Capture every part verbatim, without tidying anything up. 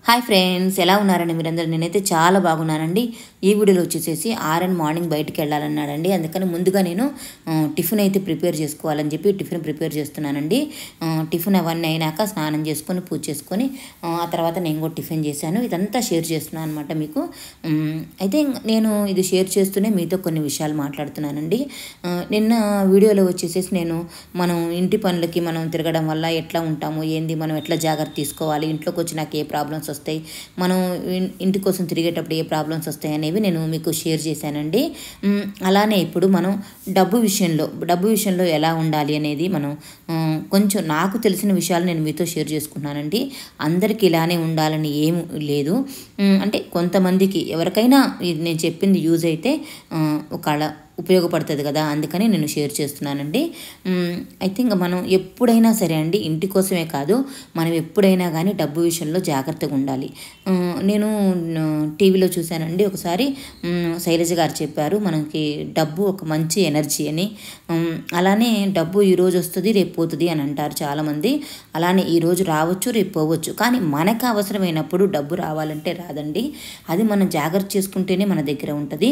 Hi friends, ఎలా ఉన్నారండి మీరందరూ? నేనైతే చాలా బాగున్నానండి. ఈ వీడియోలో వచ్చేసేసి ఆర్ఎన్ మార్నింగ్ బయటికి వెళ్ళాలన్నాడండి. అందుకని ముందుగా నేను టిఫిన్ అయితే ప్రిపేర్ చేసుకోవాలని చెప్పి టిఫిన్ ప్రిపేర్ చేస్తున్నానండి. టిఫిన్ అవన్నీ అయినాక స్నానం చేసుకొని పూజ చేసుకొని ఆ తర్వాత నేను కూడా టిఫిన్ చేశాను. ఇదంతా షేర్ చేస్తున్నాను అనమాట మీకు. అయితే నేను ఇది షేర్ చేస్తూనే మీతో కొన్ని విషయాలు మాట్లాడుతున్నానండి. నిన్న వీడియోలో వచ్చేసేసి నేను మనం ఇంటి పనులకి మనం తిరగడం వల్ల ఎట్లా ఉంటాము, ఏంది, మనం ఎట్లా జాగ్రత్త తీసుకోవాలి, ఇంట్లోకి వచ్చి నాకు ఏ ప్రాబ్లమ్స్ వస్తాయి, మనం ఇంటి కోసం తిరిగేటప్పుడు ఏ ప్రాబ్లమ్స్ వస్తాయి అనేవి నేను మీకు షేర్ చేశానండి. అలానే ఇప్పుడు మనం డబ్బు విషయంలో డబ్బు విషయంలో ఎలా ఉండాలి అనేది మనం కొంచెం నాకు తెలిసిన విషయాలు నేను మీతో షేర్ చేసుకుంటున్నానండి. అందరికీ ఇలానే ఉండాలని ఏం లేదు. అంటే కొంతమందికి ఎవరికైనా నేను చెప్పింది యూజ్ అయితే ఒకళ్ళ ఉపయోగపడుతుంది కదా, అందుకని నేను షేర్ చేస్తున్నానండి. అయితే ఇంకా మనం ఎప్పుడైనా సరే అండి, ఇంటి కోసమే కాదు, మనం ఎప్పుడైనా కానీ డబ్బు విషయంలో జాగ్రత్తగా ఉండాలి. నేను టీవీలో చూశానండి ఒకసారి, శైలజ గారు చెప్పారు మనకి డబ్బు ఒక మంచి ఎనర్జీ అని. అలానే డబ్బు ఈరోజు వస్తుంది రేపు పోతుంది అని అంటారు చాలామంది. అలానే ఈరోజు రావచ్చు రేపు పోవచ్చు, కానీ మనకు అవసరమైనప్పుడు డబ్బు రావాలంటే రాదండి. అది మనం జాగ్రత్త చేసుకుంటేనే మన దగ్గర ఉంటుంది.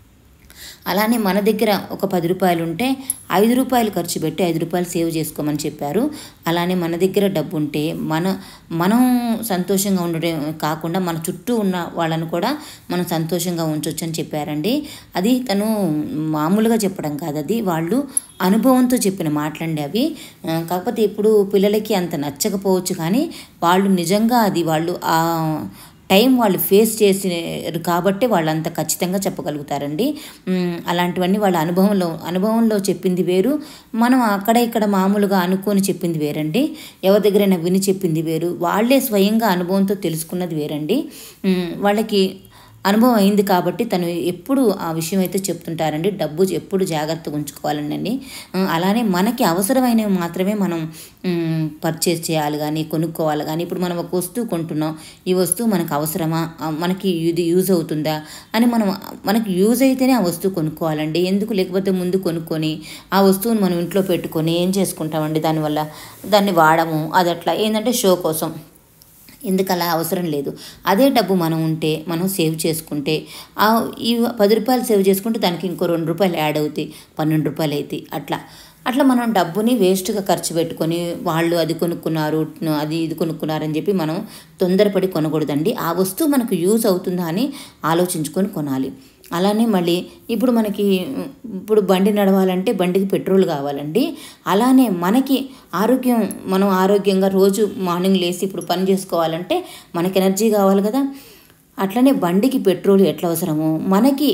అలానే మన దగ్గర ఒక పది రూపాయలు ఉంటే ఐదు రూపాయలు ఖర్చు పెట్టి ఐదు రూపాయలు సేవ్ చేసుకోమని చెప్పారు. అలానే మన దగ్గర డబ్బు ఉంటే మన మనం సంతోషంగా ఉండడం కాకుండా మన చుట్టూ ఉన్న వాళ్ళను కూడా మనం సంతోషంగా ఉంచవచ్చు అని చెప్పారండి. అది తను మామూలుగా చెప్పడం కాదు, అది వాళ్ళు అనుభవంతో చెప్పిన మాటలండి అవి. కాకపోతే ఇప్పుడు పిల్లలకి అంత నచ్చకపోవచ్చు, కానీ వాళ్ళు నిజంగా అది వాళ్ళు ఆ టైం వాళ్ళు ఫేస్ చేసారు కాబట్టి వాళ్ళు అంత ఖచ్చితంగా చెప్పగలుగుతారండి. అలాంటివన్నీ వాళ్ళ అనుభవంలో అనుభవంలో చెప్పింది వేరు, మనం అక్కడ ఇక్కడ మామూలుగా అనుకొని చెప్పింది వేరండి. ఎవరి దగ్గరైనా విని చెప్పింది వేరు, వాళ్ళే స్వయంగా అనుభవంతో తెలుసుకున్నది వేరండి. వాళ్ళకి అనుభవం అయింది కాబట్టి తను ఎప్పుడు ఆ విషయం అయితే చెప్తుంటారండి. డబ్బు ఎప్పుడు జాగ్రత్తగా ఉంచుకోవాలండి. అలానే మనకి అవసరమైనవి మాత్రమే మనం పర్చేస్ చేయాలి కానీ కొనుక్కోవాలి కానీ. ఇప్పుడు మనం ఒక వస్తువు కొంటున్నాం, ఈ వస్తువు మనకు అవసరమా, మనకి ఇది యూజ్ అవుతుందా అని మనం మనకి యూజ్ అయితేనే ఆ వస్తువు కొనుక్కోవాలండి. ఎందుకు లేకపోతే ముందు కొనుక్కొని ఆ వస్తువుని మనం ఇంట్లో పెట్టుకొని ఏం చేసుకుంటామండి, దానివల్ల దాన్ని వాడము. అది అట్లా ఏంటంటే షో కోసం, ఎందుకు అలా అవసరం లేదు. అదే డబ్బు మనం ఉంటే మనం సేవ్ చేసుకుంటే ఆ ఈ పది రూపాయలు సేవ్ చేసుకుంటే దానికి ఇంకో రెండు రూపాయలు యాడ్ అవుతాయి, పన్నెండు రూపాయలు అవుతాయి. అట్లా అట్లా మనం డబ్బుని వేస్ట్గా ఖర్చు పెట్టుకొని వాళ్ళు అది కొనుక్కున్నారు అది ఇది కొనుక్కున్నారని చెప్పి మనం తొందరపడి కొనకూడదండి. ఆ వస్తువు మనకు యూజ్ అవుతుందా అని ఆలోచించుకొని కొనాలి. అలానే మళ్ళీ ఇప్పుడు మనకి ఇప్పుడు బండి నడవాలంటే బండికి పెట్రోల్ కావాలండి. అలానే మనకి ఆరోగ్యం మనం ఆరోగ్యంగా రోజు మార్నింగ్ లేసి ఇప్పుడు పని చేసుకోవాలంటే మనకి ఎనర్జీ కావాలి కదా. అట్లనే బండికి పెట్రోల్ ఎట్లా అవసరమో మనకి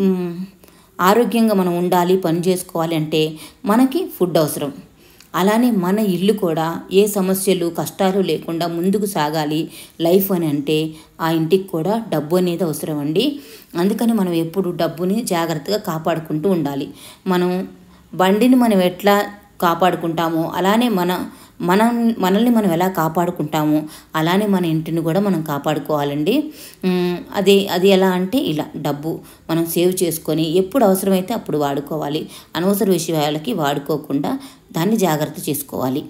ఆరోగ్యంగా మనం ఉండాలి, పని చేసుకోవాలి అంటే మనకి ఫుడ్ అవసరం. అలానే మన ఇల్లు కూడా ఏ సమస్యలు కష్టాలు లేకుండా ముందుకు సాగాలి లైఫ్ అని అంటే ఆ ఇంటికి కూడా డబ్బు అనేది అవసరం అండి. అందుకని మనం ఎప్పుడు డబ్బుని జాగ్రత్తగా కాపాడుకుంటూ ఉండాలి. మనం బండిని మనం ఎట్లా కాపాడుకుంటామో అలానే మన మనం మనల్ని మనం ఎలా కాపాడుకుంటామో అలానే మన ఇంటిని కూడా మనం కాపాడుకోవాలండి. అది అది ఎలా అంటే ఇలా డబ్బు మనం సేవ్ చేసుకొని ఎప్పుడు అవసరమైతే అప్పుడు వాడుకోవాలి. అనవసర విషయాలకి వాడుకోకుండా దాన్ని జాగ్రత్త చేసుకోవాలి.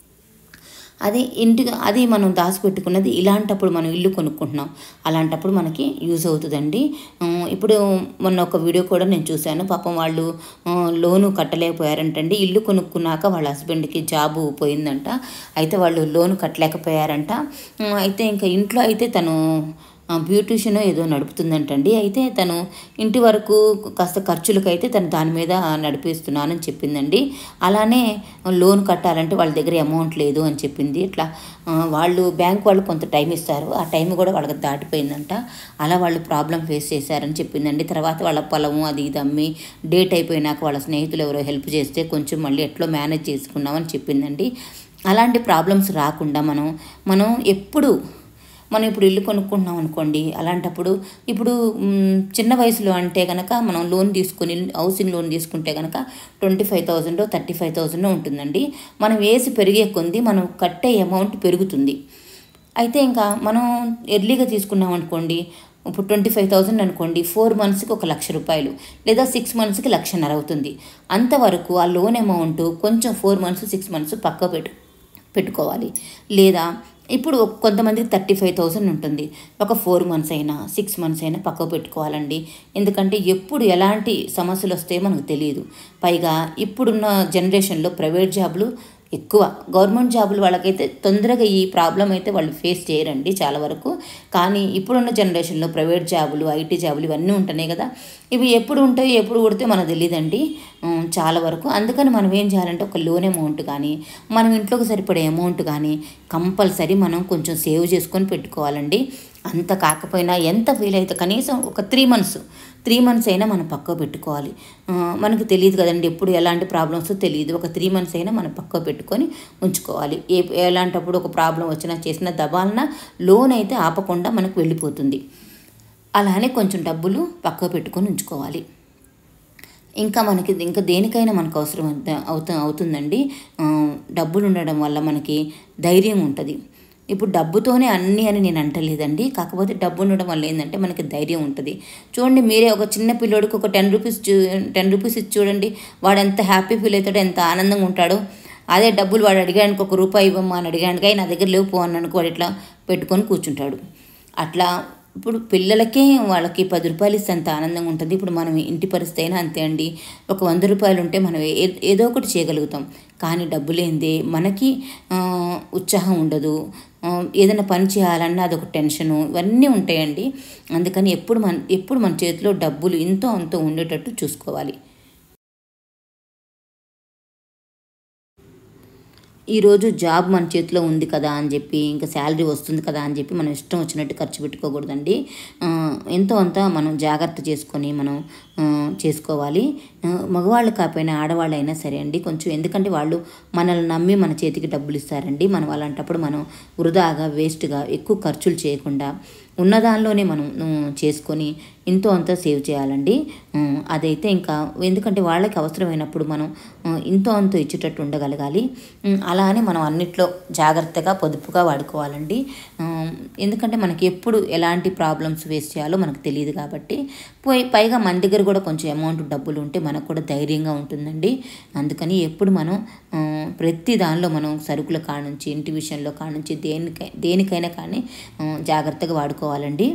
అది ఇంటికి అది మనం దాచిపెట్టుకున్నది ఇలాంటప్పుడు మనం ఇల్లు కొనుక్కుంటున్నాం, అలాంటప్పుడు మనకి యూజ్ అవుతుందండి. ఇప్పుడు మొన్న ఒక వీడియో కూడా నేను చూశాను. పాపం వాళ్ళు లోను కట్టలేకపోయారంటండి. ఇల్లు కొనుక్కున్నాక వాళ్ళ హస్బెండ్కి జాబు పోయిందంట. అయితే వాళ్ళు లోను కట్టలేకపోయారంట. అయితే ఇంకా ఇంట్లో అయితే తను బ్యూటీషియన్ ఏదో నడుపుతుందంటండి. అయితే తను ఇంటి వరకు కాస్త ఖర్చులకైతే తను దాని మీద నడిపిస్తున్నానని చెప్పిందండి. అలానే లోన్ కట్టాలంటే వాళ్ళ దగ్గర అమౌంట్ లేదు అని చెప్పింది. ఇట్లా వాళ్ళు బ్యాంక్ వాళ్ళు కొంత టైం ఇస్తారు, ఆ టైం కూడా వాళ్ళకి దాటిపోయిందంట. అలా వాళ్ళు ప్రాబ్లం ఫేస్ చేశారని చెప్పిందండి. తర్వాత వాళ్ళ పొలము అది ఇది అమ్మి డేట్ అయిపోయినాక వాళ్ళ స్నేహితులు ఎవరో హెల్ప్ చేస్తే కొంచెం మళ్ళీ ఎట్లో మేనేజ్ చేసుకున్నామని చెప్పిందండి. అలాంటి ప్రాబ్లమ్స్ రాకుండా మనం మనం ఎప్పుడు మనం ఇప్పుడు ఇల్లు కొనుక్కుంటున్నాం అనుకోండి, అలాంటప్పుడు ఇప్పుడు చిన్న వయసులో అంటే కనుక మనం లోన్ తీసుకొని హౌసింగ్ లోన్ తీసుకుంటే కనుక twenty five thousand thirty five thousand ఉంటుందండి. మనం ఏజ్ పెరిగే కొద్దీ మనం కట్టే అమౌంట్ పెరుగుతుంది. అయితే ఇంకా మనం ఎర్లీగా తీసుకున్నాం అనుకోండి, ఇప్పుడు ట్వంటీ ఫైవ్ థౌజండ్ అనుకోండి, ఫోర్ మంత్స్కి ఒక లక్ష రూపాయలు లేదా సిక్స్ మంత్స్కి లక్షన్నర అవుతుంది. అంతవరకు ఆ లోన్ అమౌంట్ కొంచెం ఫోర్ మంత్స్ సిక్స్ మంత్స్ పక్క పెట్టు పెట్టుకోవాలి. లేదా ఇప్పుడు ఒక- కొంతమందికి థర్టీ ఫైవ్ థౌసండ్ ఉంటుంది. ఒక ఫోర్ మంత్స్ అయినా సిక్స్ మంత్స్ అయినా పక్కకు పెట్టుకోవాలండి. ఎందుకంటే ఎప్పుడు ఎలాంటి సమస్యలు వస్తాయో మనకు తెలియదు. పైగా ఇప్పుడున్న జనరేషన్లో ప్రైవేట్ జాబులు ఎక్కువ. గవర్నమెంట్ జాబులు వాళ్ళకైతే తొందరగా ఈ ప్రాబ్లం అయితే వాళ్ళు ఫేస్ చేయరండి చాలా వరకు. కానీ ఇప్పుడున్న జనరేషన్లో ప్రైవేట్ జాబులు, ఐటీ జాబులు ఇవన్నీ ఉంటున్నాయి కదా. ఇవి ఎప్పుడు ఉంటాయి ఎప్పుడు కొడితే మనకు తెలియదండి చాలా వరకు. అందుకని మనం ఏం చేయాలంటే ఒక లోన్ అమౌంట్ కానీ, మనం ఇంట్లోకి సరిపడే అమౌంట్ కానీ కంపల్సరీ మనం కొంచెం సేవ్ చేసుకొని పెట్టుకోవాలండి. అంత కాకపోయినా ఎంత ఫీల్ అయితే కనీసం ఒక త్రీ మంత్స్ త్రీ మంత్స్ అయినా మనం పక్కకు పెట్టుకోవాలి. మనకు తెలియదు కదండి ఎప్పుడు ఎలాంటి ప్రాబ్లమ్స్ తెలియదు. ఒక త్రీ మంత్స్ అయినా మనం పక్కకు పెట్టుకొని ఉంచుకోవాలి. ఏ ఎలాంటప్పుడు ఒక ప్రాబ్లం వచ్చినా చేసిన దబాలన లోన్ అయితే ఆపకుండా మనకు వెళ్ళిపోతుంది. అలానే కొంచెం డబ్బులు పక్కకు పెట్టుకొని ఉంచుకోవాలి. ఇంకా మనకి ఇంకా దేనికైనా మనకు అవసరం అవుతు అవుతుందండి. డబ్బులు ఉండడం వల్ల మనకి ధైర్యం ఉంటుంది. ఇప్పుడు డబ్బుతోనే అన్నీ అని నేను అంటలేదండి. కాకపోతే డబ్బు ఉండడం వల్ల ఏంటంటే మనకి ధైర్యం ఉంటుంది. చూడండి మీరే ఒక చిన్న పిల్లోడికి ఒక టెన్ రూపీస్ చూ టెన్ రూపీస్ ఇచ్చి చూడండి, వాడు ఎంత హ్యాపీ ఫీల్ అవుతాడో, ఎంత ఆనందంగా ఉంటాడో. అదే డబ్బులు వాడు అడిగానికి ఒక రూపాయి ఇవ్వమ్మా అని అడిగానికి నా దగ్గర లేవు పో అన్నానికి వాడు ఇట్లా పెట్టుకొని కూర్చుంటాడు. అట్లా ఇప్పుడు పిల్లలకే వాళ్ళకి పది రూపాయలు ఇస్తే అంత ఆనందంగా ఉంటుంది. ఇప్పుడు మనం ఇంటి పరిస్థితి అయినా అంతే అండి. ఒక వంద రూపాయలు ఉంటే మనం ఏదో ఒకటి చేయగలుగుతాం. కానీ డబ్బు లేనిదే మనకి ఉత్సాహం ఉండదు. ఏదైనా పని చేయాలన్నా అదొక టెన్షను, ఇవన్నీ ఉంటాయండి. అందుకని ఎప్పుడు మన ఎప్పుడు మన చేతిలో డబ్బులు ఇంతో అంతో ఉండేటట్టు చూసుకోవాలి. ఈరోజు జాబ్ మన చేతిలో ఉంది కదా అని చెప్పి, ఇంకా శాలరీ వస్తుంది కదా అని చెప్పి మనం ఇష్టం వచ్చినట్టు ఖర్చు పెట్టుకోకూడదండి. ఎంతో అంత మనం జాగ్రత్త చేసుకొని మనం చేసుకోవాలి. మగవాళ్ళు కాకపోయినా ఆడవాళ్ళు అయినా సరే అండి కొంచెం, ఎందుకంటే వాళ్ళు మనల్ని నమ్మి మన చేతికి డబ్బులు ఇస్తారండి. మనం అలాంటప్పుడు మనం వృధాగా వేస్ట్గా ఎక్కువ ఖర్చులు చేయకుండా ఉన్నదానిలోనే మనం చేసుకొని ఎంతో అంత సేవ్ చేయాలండి. అదైతే ఇంకా ఎందుకంటే వాళ్ళకి అవసరమైనప్పుడు మనం ఎంతో అంత ఇచ్చేటట్టు ఉండగలగాలి. అలానే మనం అన్నిట్లో జాగ్రత్తగా పొదుపుగా వాడుకోవాలండి. ఎందుకంటే మనకి ఎప్పుడు ఎలాంటి ప్రాబ్లమ్స్ ఫేస్ చేయాలో మనకు తెలియదు కాబట్టి. పోయి పైగా మన దగ్గర కూడా కొంచెం అమౌంట్ డబ్బులు ఉంటే మనకు కూడా ధైర్యంగా ఉంటుందండి. అందుకని ఎప్పుడు మనం ప్రతి దానిలో మనం సరుకుల కానుంచి, ఇంటి విషయంలో కానుంచి దేనికై దేనికైనా కానీ జాగ్రత్తగా వాడుకోవాలండి.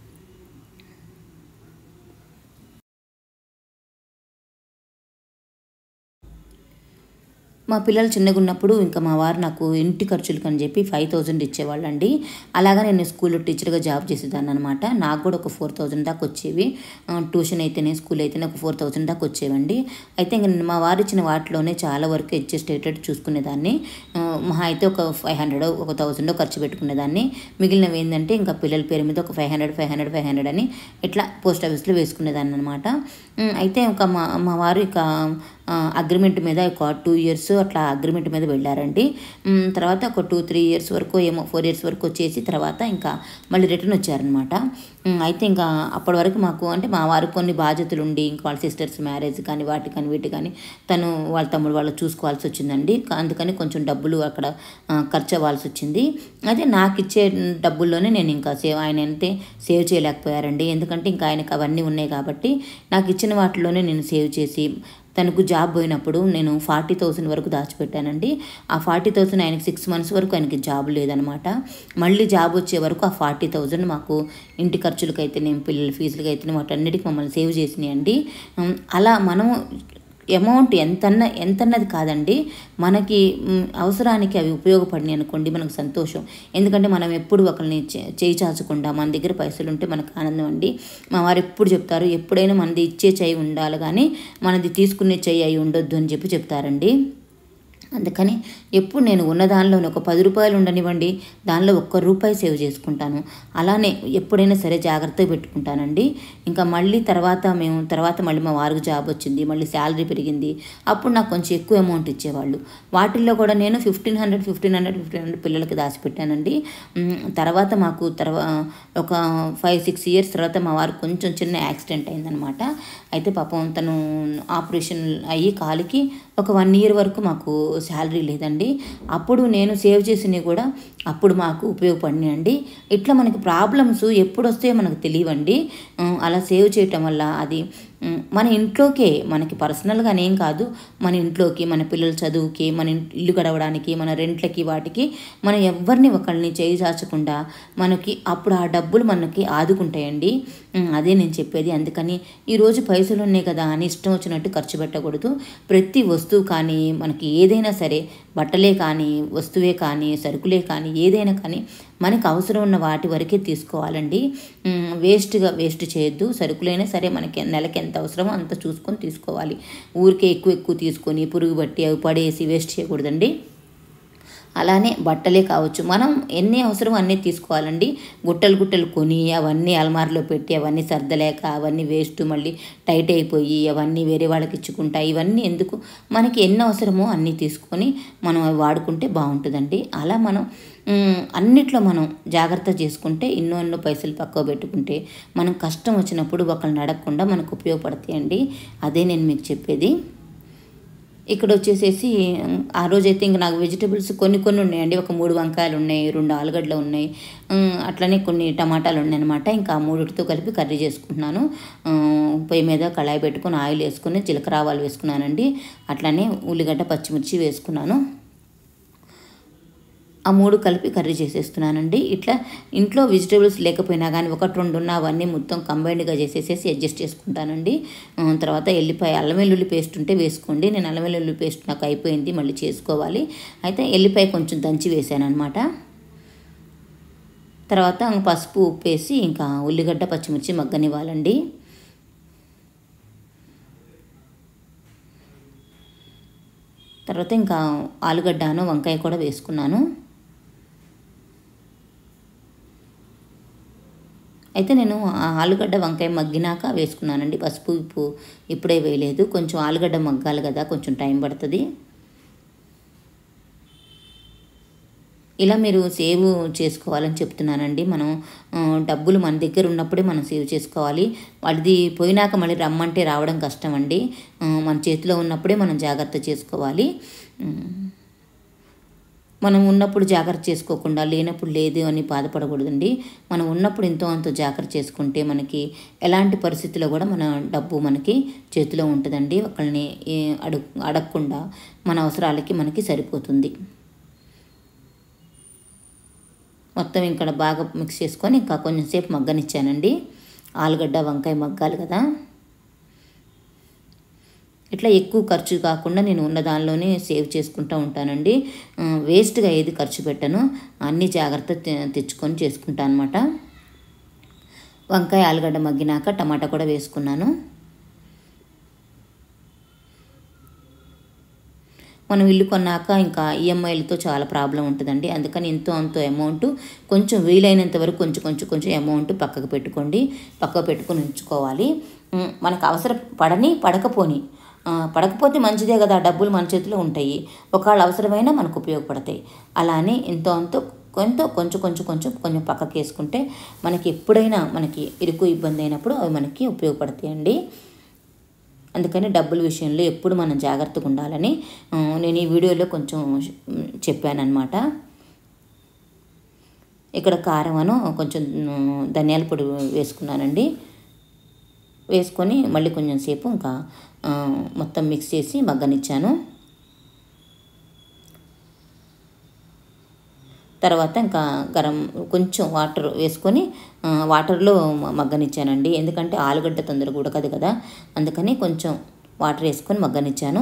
మా పిల్లలు చిన్నగా ఉన్నప్పుడు ఇంకా మా వారు నాకు ఇంటి ఖర్చులకు అని చెప్పి ఫైవ్ థౌజండ్ ఇచ్చేవాళ్ళండి. అలాగా నేను స్కూల్లో టీచర్గా జాబ్ చేసేదాన్ని అనమాట. నాకు కూడా ఒక ఫోర్ థౌజండ్ దాకా వచ్చేవి. ట్యూషన్ అయితేనే స్కూల్ అయితేనే ఒక ఫోర్ థౌజండ్ దాకా వచ్చేవండి. అయితే ఇంక మా వారు ఇచ్చిన వాటిలోనే చాలా వరకు అడ్జస్ట్ అయ్యేటట్టు చూసుకునేదాన్ని. మహా అయితే ఒక ఫైవ్ హండ్రెడ్ ఒక థౌజండ్ ఖర్చు పెట్టుకునేదాన్ని. మిగిలినవి ఏంటంటే ఇంకా పిల్లల పేరు మీద ఒక five hundred five hundred five hundred అని ఇట్లా పోస్ట్ ఆఫీస్లో వేసుకునేదాన్ని అనమాట. అయితే ఇంకా మా మా వారు ఇక అగ్రిమెంట్ మీద ఒక టూ ఇయర్స్ అట్లా అగ్రిమెంట్ మీద వెళ్ళారండి. తర్వాత ఒక టూ త్రీ ఇయర్స్ వరకు ఏమో ఫోర్ ఇయర్స్ వరకు వచ్చేసి తర్వాత ఇంకా మళ్ళీ రిటర్న్ వచ్చారనమాట. అయితే ఇంకా అప్పటి వరకు మాకు అంటే మా వారికి కొన్ని బాధ్యతలు ఉండి, ఇంకా వాళ్ళ సిస్టర్స్ మ్యారేజ్ కానీ వాటి కానీ వీటి కానీ తను వాళ్ళ తమ్ముడు వాళ్ళు చూసుకోవాల్సి వచ్చిందండి. అందుకని కొంచెం డబ్బులు అక్కడ ఖర్చు అవ్వాల్సి వచ్చింది. అయితే నాకు ఇచ్చే డబ్బుల్లోనే నేను ఇంకా సేవ్ ఆయన అయితే సేవ్ చేయలేకపోయారండి. ఎందుకంటే ఇంకా ఆయనకు అవన్నీ ఉన్నాయి కాబట్టి నాకు ఇచ్చిన వాటిలోనే నేను సేవ్ చేసి తనకు జాబ్ పోయినప్పుడు నేను ఫార్టీ థౌసండ్ వరకు దాచిపెట్టానండి. ఆ ఫార్టీ థౌసండ్ ఆయనకి సిక్స్ మంత్స్ వరకు ఆయనకి జాబ్ లేదనమాట. మళ్ళీ జాబ్ వచ్చే వరకు ఆ ఫార్టీ థౌసండ్ మాకు ఇంటి ఖర్చులకి అయితేనేం, పిల్లల ఫీజులకి అయితేనే వాటన్నిటికీ మమ్మల్ని సేవ్ చేసినాయండి. అలా మనం అమౌంట్ ఎంతన్నా ఎంతన్నది కాదండి, మనకి అవసరానికి అవి ఉపయోగపడినాయి అనుకోండి మనకు సంతోషం. ఎందుకంటే మనం ఎప్పుడు ఒకరిని చేయి చాచకుండా మన దగ్గర పైసలు ఉంటే మనకు ఆనందం అండి. మా వారు ఎప్పుడు చెప్తారు, ఎప్పుడైనా మనది ఇచ్చే చేయి ఉండాలి కానీ మనది తీసుకునే చేయి అయి ఉండొద్దు అని చెప్పి చెప్తారండి. అందుకని ఎప్పుడు నేను ఉన్న దానిలోనే ఒక పది రూపాయలు ఉండనివ్వండి, దానిలో ఒక్క రూపాయి సేవ్ చేసుకుంటాను. అలానే ఎప్పుడైనా సరే జాగ్రత్తగా పెట్టుకుంటానండి. ఇంకా మళ్ళీ తర్వాత మేము తర్వాత మళ్ళీ మా వారికి జాబ్ వచ్చింది, మళ్ళీ శాలరీ పెరిగింది. అప్పుడు నాకు కొంచెం ఎక్కువ అమౌంట్ ఇచ్చేవాళ్ళు. వాటిల్లో కూడా నేను fifteen hundred fifteen hundred fifteen hundred పిల్లలకి దాచిపెట్టానండి. తర్వాత మాకు తర్వా ఒక ఫైవ్ సిక్స్ ఇయర్స్ తర్వాత మా వారికి కొంచెం చిన్న యాక్సిడెంట్ అయిందనమాట. అయితే పాపం తను ఆపరేషన్ అయ్యి కాలికి ఒక వన్ ఇయర్ వరకు మాకు శాలరీ లేదండి. అప్పుడు నేను సేవ్ చేసినవి కూడా అప్పుడు మాకు ఉపయోగపడినాయండి. ఇట్లా మనకి ప్రాబ్లమ్స్ ఎప్పుడు వస్తాయో మనకు తెలియవండి. అలా సేవ్ చేయటం వల్ల అది ఉమ్, మన ఇంట్లోకే మనకి పర్సనల్గానేం కాదు, మన ఇంట్లోకి, మన పిల్లల చదువుకి, మన ఇన్- ఇల్లు గడవడానికి, మన రెంట్లకి, వాటికి మనం ఎవరిని ఒకళ్ళని చేయి చాచకుండా మనకి అప్పుడు ఆ డబ్బులు మనకి ఆదుకుంటాయండి. ఉమ్, అదే నేను చెప్పేది. అందుకని ఈరోజు పైసలు ఉన్నాయి కదా అని ఇష్టం వచ్చినట్టు ఖర్చు పెట్టకూడదు. ప్రతి వస్తువు కానీ మనకి ఏదైనా సరే, బట్టలే కానీ, వస్తువే కానీ, సరుకులే కానీ, ఏదైనా కానీ మనకు అవసరం ఉన్న వాటి వరకే తీసుకోవాలండి. ఉమ్, వేస్ట్గా వేస్ట్ చేయొద్దు. సరుకులైనా సరే మనకి నెలకి ఎంత అవసరమో అంత చూసుకొని తీసుకోవాలి. ఊరికే ఎక్కువ ఎక్కువ తీసుకొని పురుగు పట్టి అవి పడేసి వేస్ట్ చేయకూడదండి. అలానే బట్టలే కావచ్చు, మనం ఎన్ని అవసరమో అన్నీ తీసుకోవాలండి. గుట్టలు గుట్టలు కొని అవన్నీ అలమారిలో పెట్టి అవన్నీ సర్దలేక అవన్నీ వేస్ట్, మళ్ళీ టైట్ అయిపోయి అవన్నీ వేరే వాళ్ళకి ఇచ్చుకుంటా, ఇవన్నీ ఎందుకు? మనకి ఎన్ని అవసరమో అన్నీ తీసుకొని మనం అవి వాడుకుంటే బాగుంటుందండి. అలా మనం ఉమ్, అన్నిట్లో మనం జాగ్రత్త చేసుకుంటే ఎన్నో ఎన్నో పైసలు పక్కకు పెట్టుకుంటే మనం కష్టం వచ్చినప్పుడు ఒకళ్ళని అడగకుండా మనకు ఉపయోగపడతాయండి. అదే నేను మీకు చెప్పేది. ఇక్కడ వచ్చేసేసి ఉమ్, ఆ రోజైతే ఇంక నాకు వెజిటబుల్స్ కొన్ని కొన్ని ఉన్నాయండి. ఒక మూడు వంకాయలు ఉన్నాయి, రెండు ఆలుగడ్డలు ఉన్నాయి, ఉమ్, అట్లనే కొన్ని టమాటాలు ఉన్నాయి అనమాట. ఇంకా ఆ మూడిటితో కలిపి కర్రీ చేసుకుంటున్నాను. ఉమ్, పొయ్యి మీద కళాయి పెట్టుకొని ఆయిల్ వేసుకొని జీలకర్ర ఆవాలు వేసుకున్నానండి. అట్లనే ఉల్లిగడ్డ పచ్చిమిర్చి వేసుకున్నాను. ఆ మూడు కలిపి కర్రీ చేసేస్తున్నానండి. ఇట్లా ఇంట్లో వెజిటేబుల్స్ లేకపోయినా కానీ ఒకటి రెండు ఉన్న అవన్నీ మొత్తం కంబైన్డ్గా చేసేసేసి అడ్జస్ట్ చేసుకుంటానండి. ఆ, తర్వాత ఎల్లిపాయ, అల్లం వెల్లుల్లి పేస్ట్ ఉంటే వేసుకోండి. నేను అల్లం వెల్లుల్లి పేస్ట్ నాకు అయిపోయింది, మళ్ళీ చేసుకోవాలి. అయితే ఎల్లిపాయ కొంచెం దంచి వేసాను అనమాట. తర్వాత పసుపు, ఉప్పు వేసి ఇంకా ఉల్లిగడ్డ పచ్చిమిర్చి మగ్గనివ్వాలండి. తర్వాత ఇంకా ఆలుగడ్డను వంకాయ కూడా వేసుకున్నాను. అయితే నేను ఆ ఆలుగడ్డ వంకాయ మగ్గినాక వేసుకున్నానండి. పసుపు ఉప్పు ఇప్పుడే వేయలేదు. కొంచెం ఆలుగడ్డ మగ్గాలి కదా, కొంచెం టైం పడుతుంది. ఇలా మీరు సేవ్ చేసుకోవాలని చెప్తున్నానండి. మనం ఆ, డబ్బులు మన దగ్గర ఉన్నప్పుడే మనం సేవ్ చేసుకోవాలి. వాటిది పోయినాక మళ్ళీ రమ్మంటే రావడం కష్టం అండి. ఆ, మన చేతిలో ఉన్నప్పుడే మనం జాగ్రత్త చేసుకోవాలి. ఉమ్, మనం ఉన్నప్పుడు జాగ్రత్త చేసుకోకుండా లేనప్పుడు లేదు అని బాధపడకూడదండి. మనం ఉన్నప్పుడు ఎంతో అంత జాగ్రత్త చేసుకుంటే మనకి ఎలాంటి పరిస్థితిలో కూడా మన డబ్బు మనకి చేతిలో ఉంటుందండి. ఒకళ్ళని ఏ అడుగు అడగకుండా మన అవసరాలకి మనకి సరిపోతుంది. మొత్తం ఇక్కడ బాగా మిక్స్ చేసుకొని ఇంకా కొంచెంసేపు మగ్గనిచ్చానండి. ఆలుగడ్డ వంకాయ మగ్గాలి కదా. ఇట్లా ఎక్కువ ఖర్చు కాకుండా నేను ఉన్న దానిలోనే సేవ్ చేసుకుంటూ ఉంటానండి. ఆ, వేస్ట్గా ఏది ఖర్చు పెట్టను, అన్ని జాగ్రత్త తె- తెచ్చుకొని చేసుకుంటాను అనమాట. వంకాయ ఆలుగడ్డ మగ్గినాక టమాటా కూడా వేసుకున్నాను. మనం ఇల్లు కొన్నాక ఇంకా ఈఎంఐలతో చాలా ప్రాబ్లం ఉంటుందండి. అందుకని ఎంతో అంతో అమౌంట్ కొంచెం వీలైనంత వరకు కొంచెం కొంచెం కొంచెం అమౌంట్ పక్కకు పెట్టుకోండి, పక్కకు పెట్టుకొని ఉంచుకోవాలి. ఉమ్, మనకు అవసరం పడని పడకపోని, ఆ, పడకపోతే మంచిదే కదా, డబ్బులు మన చేతిలో ఉంటాయి. ఒకవేళ అవసరమైనా మనకు ఉపయోగపడతాయి. అలానే ఎంతో అంతో కొంత కొంచెం కొంచెం కొంచెం కొంచెం పక్కకి వేసుకుంటే మనకి ఎప్పుడైనా మనకి ఇరుకు ఇబ్బంది అయినప్పుడు అవి మనకి ఉపయోగపడతాయండి. అందుకని డబ్బుల విషయంలో ఎప్పుడు మనం జాగ్రత్తగా ఉండాలని ఆ, నేను ఈ వీడియోలో కొంచెం చెప్పానన్నమాట. ఇక్కడ కారమను కొంచెం ఉమ్, ధనియాల పొడి వేసుకున్నానండి. వేసుకొని మళ్ళీ కొంచెం సేపు ఇంకా ఆ, మొత్తం మిక్స్ చేసి మగ్గనిచ్చాను. తర్వాత ఇంకా గరం కొంచెం వాటర్ వేసుకొని ఆ, వాటర్లో మ- మగ్గనిచ్చానండి. ఎందుకంటే ఆలుగడ్డ తొందరగా ఉడకదు కదా, అందుకని కొంచెం వాటర్ వేసుకొని మగ్గనిచ్చాను.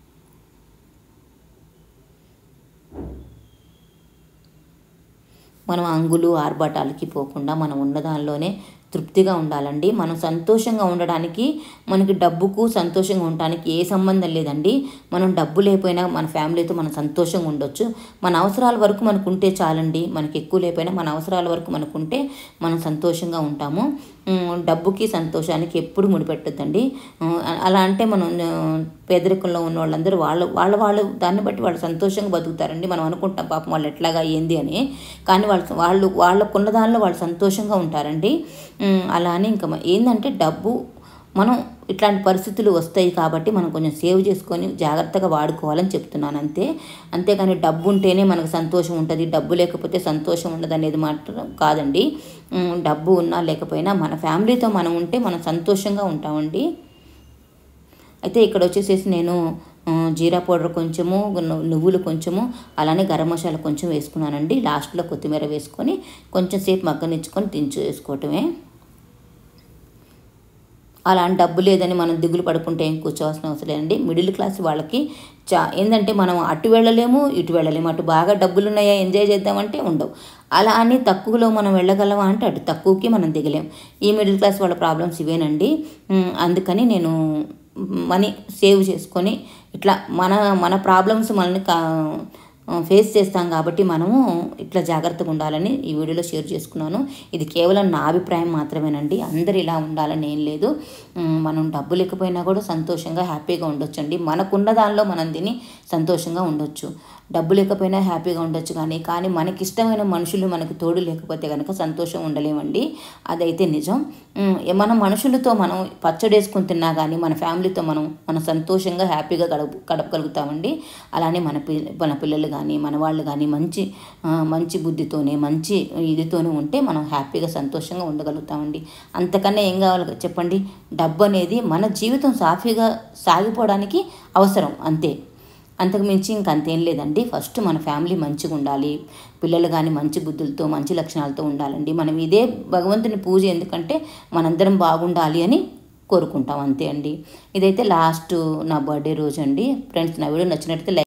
మనం అంగులు ఆర్భాటాలకి పోకుండా మనం ఉన్న దానిలోనే తృప్తిగా ఉండాలండి. మనం సంతోషంగా ఉండడానికి మనకి డబ్బుకు సంతోషంగా ఉండడానికి ఏ సంబంధం లేదండి. మనం డబ్బు లేకపోయినా మన ఫ్యామిలీతో మనం సంతోషంగా ఉండొచ్చు. మన అవసరాల వరకు మనకు ఉంటే చాలండి. మనకి ఎక్కువ లేకపోయినా మన అవసరాల వరకు మనకు ఉంటే మనం సంతోషంగా ఉంటాము. ఉమ్, డబ్బుకి సంతోషానికి ఎప్పుడు ముడిపెట్టద్దండి. అలా అంటే మనం ఆ, పేదరికంలో ఉన్న వాళ్ళందరూ వాళ్ళు వాళ్ళ వాళ్ళు దాన్ని బట్టి వాళ్ళు సంతోషంగా బతుకుతారండి. మనం అనుకుంటాం పాపం వాళ్ళు ఎట్లాగా ఏంది అని, కానీ వాళ్ళు వాళ్ళు వాళ్ళకున్న దానిలో వాళ్ళు సంతోషంగా ఉంటారండి. ఉమ్, అలా అని ఇంకా మ- ఏంటంటే డబ్బు మనం ఇట్లాంటి పరిస్థితులు వస్తాయి కాబట్టి మనం కొంచెం సేవ్ చేసుకొని జాగ్రత్తగా వాడుకోవాలని చెప్తున్నాను అంతే. అంతేకాని డబ్బు ఉంటేనే మనకు సంతోషం ఉంటుంది, డబ్బు లేకపోతే సంతోషం ఉండదు అనేది మాత్రం కాదండి. ఉమ్, డబ్బు ఉన్నా లేకపోయినా మన ఫ్యామిలీతో మనం ఉంటే మనం సంతోషంగా ఉంటామండి. అయితే ఇక్కడ వచ్చేసేసి నేను జీరా పౌడర్ కొంచెము, నువ్వులు కొంచెము, అలానే గరం మసాలా కొంచెం వేసుకున్నానండి. లాస్ట్లో కొత్తిమీర వేసుకొని కొంచెం సేపు మగ్గనిచ్చుకొని దించు వేసుకోవటమే. అలా అని డబ్బు లేదని మనం దిగులు పడుకుంటే ఏం కూర్చోవాల్సిన అవసరం లేదండి. మిడిల్ క్లాస్ వాళ్ళకి చా ఏంటంటే మనం అటు వెళ్ళలేము, ఇటు వెళ్ళలేము. అటు బాగా డబ్బులు ఉన్నాయా ఎంజాయ్ చేద్దామంటే ఉండవు. అలా అని తక్కువలో మనం వెళ్ళగలమా అంటే అటు తక్కువకి మనం దిగలేం. ఈ మిడిల్ క్లాస్ వాళ్ళ ప్రాబ్లమ్స్ ఇవేనండి. అందుకని నేను మనీ సేవ్ చేసుకొని ఇట్లా మన మన ప్రాబ్లమ్స్ మనల్ని కా ఫేస్ చేస్తాం కాబట్టి మనము ఇట్లా జాగ్రత్తగా ఉండాలని ఈ వీడియోలో షేర్ చేసుకున్నాను. ఇది కేవలం నా అభిప్రాయం మాత్రమేనండి. అందరు ఇలా ఉండాలని ఏం లేదు. మనం డబ్బు లేకపోయినా కూడా సంతోషంగా హ్యాపీగా ఉండొచ్చండి. మనకున్న దానిలో మనం తిని సంతోషంగా ఉండొచ్చు. డబ్బు లేకపోయినా హ్యాపీగా ఉండొచ్చు కానీ కానీ మనకి ఇష్టమైన మనుషులు మనకు తోడు లేకపోతే కనుక సంతోషం ఉండలేమండి. అదైతే నిజం. మన మనుషులతో మనం పచ్చడేసుకొని తిన్నా కానీ మన ఫ్యామిలీతో మనం మన సంతోషంగా హ్యాపీగా గడప గడపగలుగుతామండి. అలానే మన పిల్ల మన పిల్లలు కానీ మన వాళ్ళు కానీ మంచి మంచి బుద్ధితోనే మంచి ఇదితోనే ఉంటే మనం హ్యాపీగా సంతోషంగా ఉండగలుగుతామండి. అంతకన్నా ఏం కావాలి చెప్పండి? డబ్బు అనేది మన జీవితం సాఫీగా సాగిపోవడానికి అవసరం, అంతే. అంతకు మించి ఇంకంతేం లేదండి. ఫస్ట్ మన ఫ్యామిలీ మంచిగా ఉండాలి, పిల్లలు కానీ మంచి బుద్ధులతో మంచి లక్షణాలతో ఉండాలండి. మనం ఇదే భగవంతుని పూజ ఎందుకంటే మనందరం బాగుండాలి అని కోరుకుంటాం, అంతే అండి. ఇదైతే లాస్ట్ నా బర్త్డే రోజు అండి. ఫ్రెండ్స్, నా వీడియో నచ్చినట్లయితే లైక్